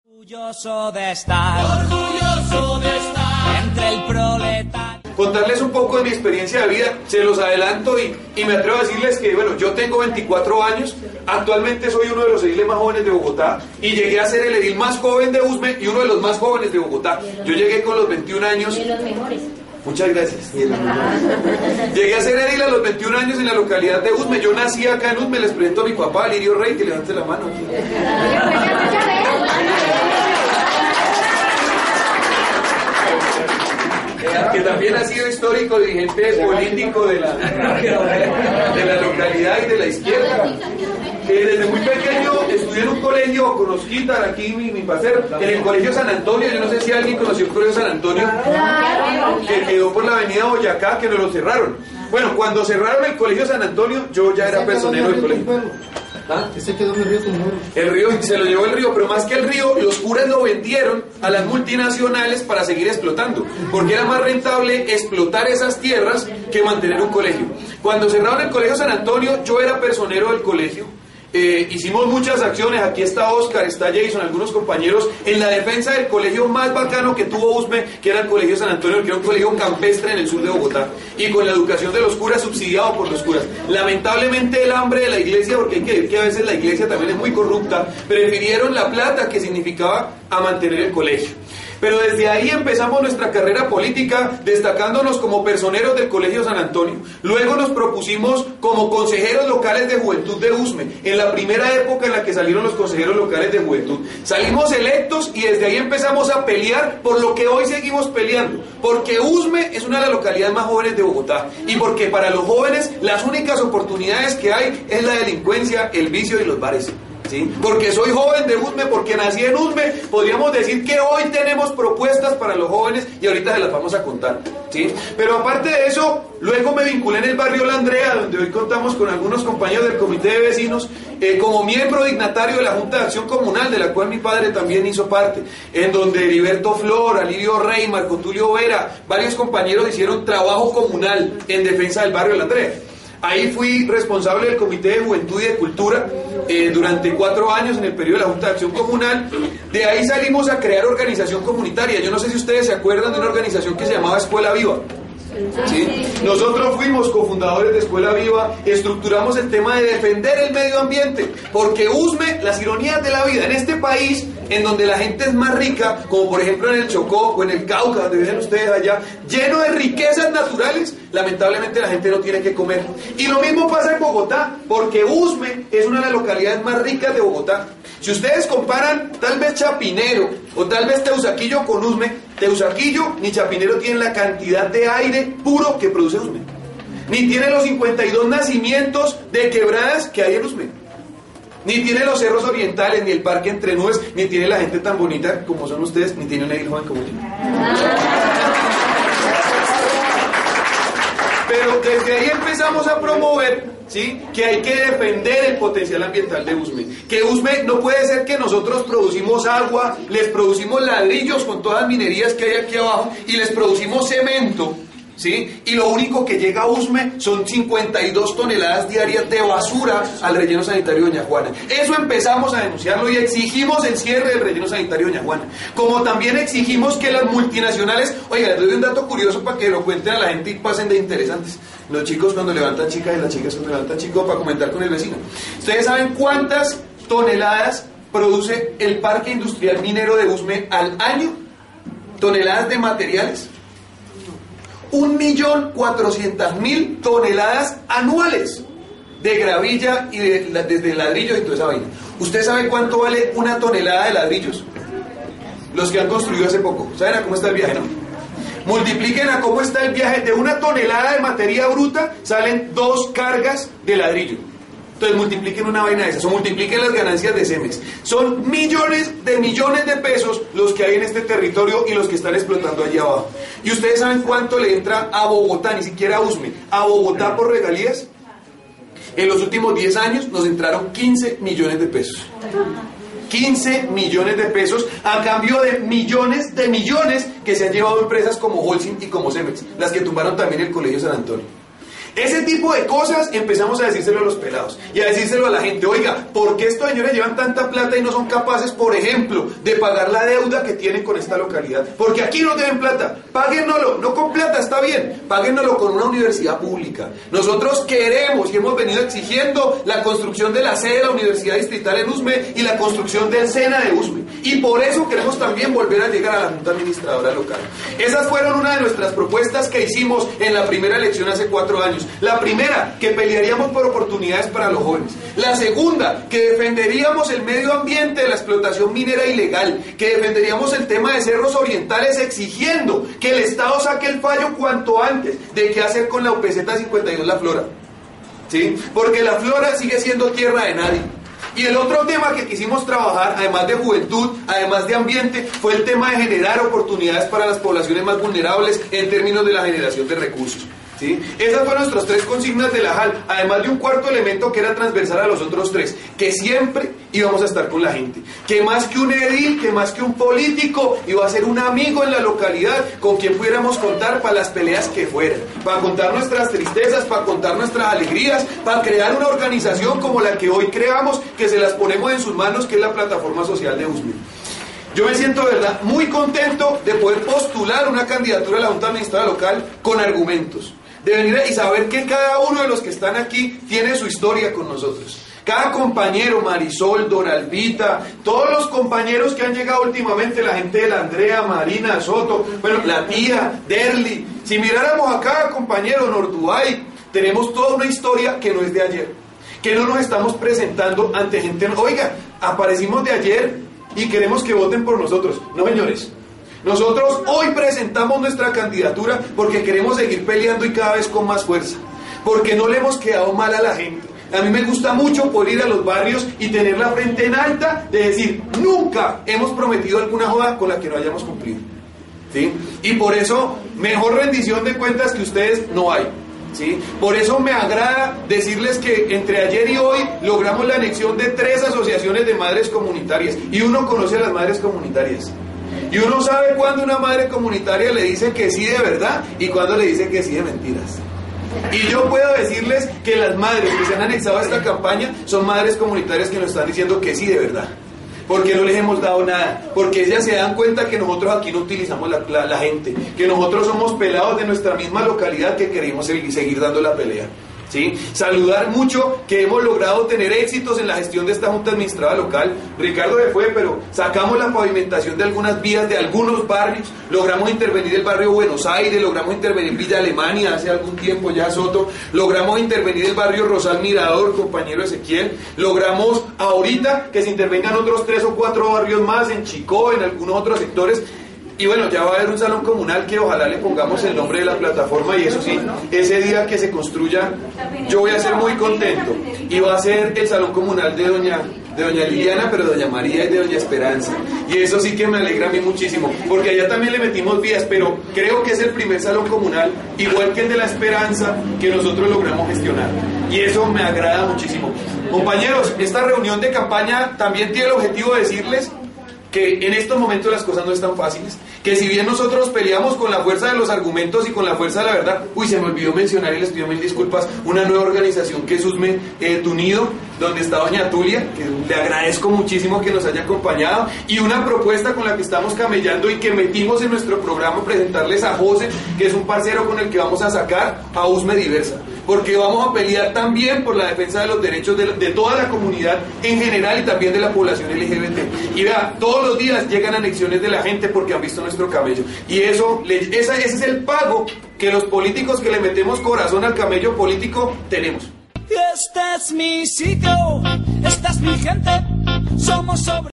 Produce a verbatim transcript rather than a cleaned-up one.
Orgulloso de estar, orgulloso de estar entre el proletario. Contarles un poco de mi experiencia de vida, se los adelanto y, y me atrevo a decirles que, bueno, yo tengo veinticuatro años, actualmente soy uno de los ediles más jóvenes de Bogotá y llegué a ser el edil más joven de Usme y uno de los más jóvenes de Bogotá. Yo llegué con los veintiún años. De los mejores. Muchas gracias. Llegué a ser edil a los veintiún años en la localidad de Usme. Yo nací acá en Usme, les presento a mi papá, Lirio Rey, que levante la mano. Que también ha sido histórico dirigente político de la, de la localidad y de la izquierda. Eh, desde muy pequeño estudié en un colegio con Osquitar, aquí mi, mi parcero, en el colegio San Antonio. Yo no sé si alguien conoció el colegio San Antonio, que quedó por la avenida Boyacá, que nos lo cerraron. Bueno, cuando cerraron el colegio San Antonio, yo ya era personero del colegio. ¿Ah? Ese quedó en el río Tumoro. El río, se lo llevó el río, pero más que el río, los curas lo vendieron a las multinacionales para seguir explotando, porque era más rentable explotar esas tierras que mantener un colegio. Cuando cerraron el colegio San Antonio, yo era personero del colegio. Eh, hicimos muchas acciones, aquí está Oscar, está Jason, algunos compañeros, en la defensa del colegio más bacano que tuvo Usme, que era el colegio San Antonio, que era un colegio campestre en el sur de Bogotá, y con la educación de los curas, subsidiado por los curas. Lamentablemente el hambre de la iglesia, porque hay que decir que a veces la iglesia también es muy corrupta, prefirieron la plata que significaba a mantener el colegio. Pero desde ahí empezamos nuestra carrera política, destacándonos como personeros del Colegio San Antonio. Luego nos propusimos como consejeros locales de juventud de Usme, en la primera época en la que salieron los consejeros locales de juventud. Salimos electos y desde ahí empezamos a pelear por lo que hoy seguimos peleando. Porque Usme es una de las localidades más jóvenes de Bogotá. Y porque para los jóvenes las únicas oportunidades que hay es la delincuencia, el vicio y los bares. ¿Sí? Porque soy joven de Usme, porque nací en Usme, podríamos decir que hoy tenemos propuestas para los jóvenes y ahorita se las vamos a contar, ¿sí? Pero aparte de eso, luego me vinculé en el barrio La Andrea, donde hoy contamos con algunos compañeros del comité de vecinos, eh, como miembro dignatario de la Junta de Acción Comunal, de la cual mi padre también hizo parte, en donde Heriberto Flor, Alirio Rey, Marco Tulio Vera, varios compañeros hicieron trabajo comunal en defensa del barrio La Andrea. Ahí fui responsable del Comité de Juventud y de Cultura eh, durante cuatro años en el periodo de la Junta de Acción Comunal. De ahí salimos a crear organización comunitaria. Yo no sé si ustedes se acuerdan de una organización que se llamaba Escuela Viva. ¿Sí? Nosotros fuimos cofundadores de Escuela Viva, estructuramos el tema de defender el medio ambiente, porque Usme, las ironías de la vida en este país, en donde la gente es más rica, como por ejemplo en el Chocó o en el Cauca, donde viven ustedes allá, lleno de riquezas naturales, lamentablemente la gente no tiene que comer. Y lo mismo pasa en Bogotá, porque Usme es una de las localidades más ricas de Bogotá. Si ustedes comparan tal vez Chapinero o tal vez Teusaquillo con Usme, Teusaquillo ni Chapinero tienen la cantidad de aire puro que produce Usme, ni tiene los cincuenta y dos nacimientos de quebradas que hay en Usme, ni tiene los cerros orientales, ni el parque Entre Nubes, ni tiene la gente tan bonita como son ustedes, ni tiene un edil joven como yo. Pero desde ahí empezamos a promover, ¿sí?, que hay que defender el potencial ambiental de Usme. Que Usme no puede ser que nosotros producimos agua, les producimos ladrillos con todas las minerías que hay aquí abajo y les producimos cemento, ¿sí?, y lo único que llega a Usme son cincuenta y dos toneladas diarias de basura al relleno sanitario de Doña Juana. Eso empezamos a denunciarlo y exigimos el cierre del relleno sanitario de Doña Juana. Como también exigimos que las multinacionales, oiga, les doy un dato curioso para que lo cuenten a la gente y pasen de interesantes. Los chicos cuando levantan chicas y las chicas cuando levantan chicos, para comentar con el vecino. ¿Ustedes saben cuántas toneladas produce el parque industrial minero de Usme al año? ¿Toneladas de materiales? Un millón cuatrocientas mil toneladas anuales de gravilla y de, desde ladrillos y toda esa vaina. ¿Usted sabe cuánto vale una tonelada de ladrillos? Los que han construido hace poco. ¿Saben a cómo está el viaje, no? Multipliquen a cómo está el viaje. De una tonelada de materia bruta salen dos cargas de ladrillo. Entonces multipliquen una vaina de esas, o multipliquen las ganancias de Cemex. Son millones de millones de pesos los que hay en este territorio y los que están explotando allí abajo. ¿Y ustedes saben cuánto le entra a Bogotá, ni siquiera a Usme, a Bogotá por regalías? En los últimos diez años nos entraron quince millones de pesos. quince millones de pesos a cambio de millones de millones que se han llevado empresas como Holcim y como Cemex, las que tumbaron también el Colegio San Antonio. Ese tipo de cosas empezamos a decírselo a los pelados y a decírselo a la gente. Oiga, ¿por qué estos señores llevan tanta plata y no son capaces, por ejemplo, de pagar la deuda que tienen con esta localidad? Porque aquí no deben plata, páguennoslo, no con plata, está bien, páguennoslo con una universidad pública. Nosotros queremos y hemos venido exigiendo la construcción de la sede de la Universidad Distrital en Usme y la construcción del SENA de Usme. Y por eso queremos también volver a llegar a la Junta Administradora Local. Esas fueron una de nuestras propuestas que hicimos en la primera elección hace cuatro años. La primera, que pelearíamos por oportunidades para los jóvenes. La segunda, que defenderíamos el medio ambiente de la explotación minera ilegal, que defenderíamos el tema de cerros orientales exigiendo que el Estado saque el fallo cuanto antes de qué hacer con la U P Z cincuenta y dos La Flora. ¿Sí? Porque la Flora sigue siendo tierra de nadie. Y el otro tema que quisimos trabajar, además de juventud, además de ambiente, fue el tema de generar oportunidades para las poblaciones más vulnerables en términos de la generación de recursos. ¿Sí? Esas fueron nuestras tres consignas de la J A L, además de un cuarto elemento que era transversal a los otros tres, que siempre íbamos a estar con la gente, que más que un edil, que más que un político, iba a ser un amigo en la localidad con quien pudiéramos contar para las peleas que fueran, para contar nuestras tristezas, para contar nuestras alegrías, para crear una organización como la que hoy creamos, que se las ponemos en sus manos, que es la Plataforma Social de Usme. Yo me siento, de verdad, muy contento de poder postular una candidatura a la Junta Administradora Local con argumentos, de venir y saber que cada uno de los que están aquí tiene su historia con nosotros. Cada compañero, Marisol, Doralvita, todos los compañeros que han llegado últimamente, la gente de la Andrea, Marina, Soto, bueno, la tía, Derly. Si miráramos a cada compañero, Nordubay, tenemos toda una historia que no es de ayer, que no nos estamos presentando ante gente. Oiga, aparecimos de ayer y queremos que voten por nosotros. No, señores. Nosotros hoy presentamos nuestra candidatura porque queremos seguir peleando y cada vez con más fuerza, porque no le hemos quedado mal a la gente. A mí me gusta mucho poder ir a los barrios y tener la frente en alta de decir, nunca hemos prometido alguna joda con la que no hayamos cumplido. ¿Sí? Y por eso, mejor rendición de cuentas que ustedes no hay. ¿Sí? Por eso me agrada decirles que entre ayer y hoy logramos la anexión de tres asociaciones de madres comunitarias, y uno conoce a las madres comunitarias. Y uno sabe cuándo una madre comunitaria le dice que sí de verdad y cuándo le dice que sí de mentiras. Y yo puedo decirles que las madres que se han anexado a esta campaña son madres comunitarias que nos están diciendo que sí de verdad. Porque no les hemos dado nada, porque ellas se dan cuenta que nosotros aquí no utilizamos la, la, la gente, que nosotros somos pelados de nuestra misma localidad que queremos seguir dando la pelea. ¿Sí? Saludar mucho que hemos logrado tener éxitos en la gestión de esta Junta Administradora Local. Ricardo se fue, pero sacamos la pavimentación de algunas vías de algunos barrios, logramos intervenir el barrio Buenos Aires, logramos intervenir Villa Alemania hace algún tiempo ya, Soto, logramos intervenir el barrio Rosal Mirador, compañero Ezequiel, logramos ahorita que se intervengan otros tres o cuatro barrios más en Chicó, en algunos otros sectores. Y bueno, ya va a haber un salón comunal que ojalá le pongamos el nombre de la plataforma, y eso sí, ese día que se construya yo voy a ser muy contento, y va a ser el salón comunal de doña, de doña Liliana, pero de doña María y de doña Esperanza, y eso sí que me alegra a mí muchísimo, porque allá también le metimos vías, pero creo que es el primer salón comunal, igual que el de la Esperanza, que nosotros logramos gestionar, y eso me agrada muchísimo. Compañeros, esta reunión de campaña también tiene el objetivo de decirles que en estos momentos las cosas no están fáciles, que si bien nosotros peleamos con la fuerza de los argumentos y con la fuerza de la verdad, uy, se me olvidó mencionar y les pido mil disculpas, una nueva organización que es Usme eh, Tunido, donde está doña Tulia, que le agradezco muchísimo que nos haya acompañado, y una propuesta con la que estamos camellando y que metimos en nuestro programa, presentarles a José, que es un parcero con el que vamos a sacar a Usme Diversa, porque vamos a pelear también por la defensa de los derechos de, de toda la comunidad en general y también de la población L G B T. Y vea, todos los días llegan anexiones de la gente porque han visto nuestro camello. Y eso, esa, ese es el pago que los políticos que le metemos corazón al camello político tenemos. Este es mi sitio, esta es mi gente, somos sobre...